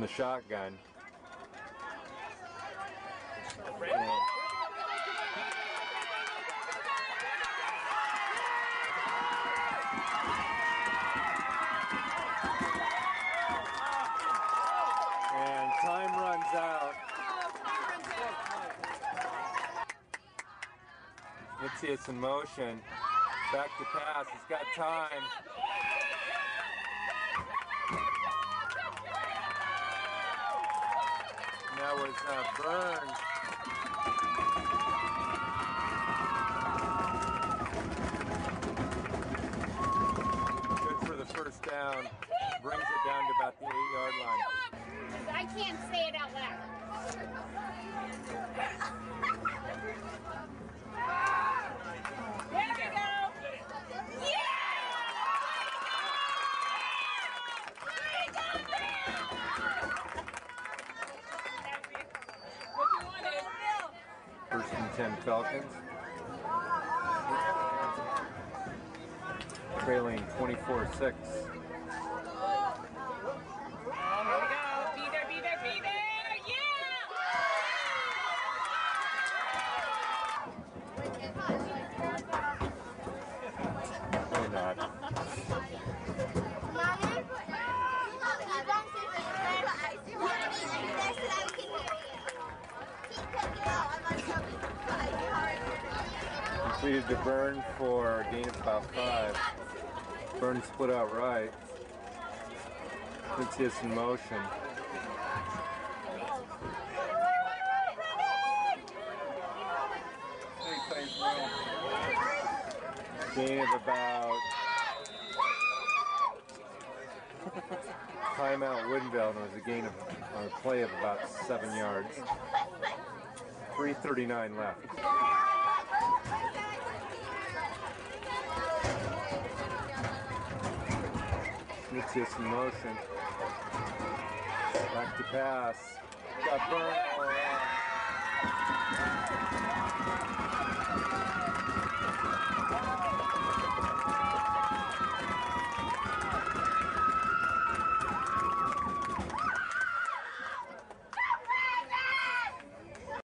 the shotgun. And time runs out. Mitzias in motion. Back to pass. He's got time. And that was Burns. Good for the first down. Brings it down to about the 8-yard line. I can't say it out loud. There we go. Yeah! What you wanted? First and 10 Falcons. Trailing 24-6. Here we go. Be there, be there, be there. Yeah! Why not? Completed to Burn for a gain of about 5. Burn split out right. Mitzias in motion. Gain of about timeout Woodinville, and it was a gain of a play of about 7 yards. 3:39 left. Mitzias in motion. Back to pass. Got Burn all around.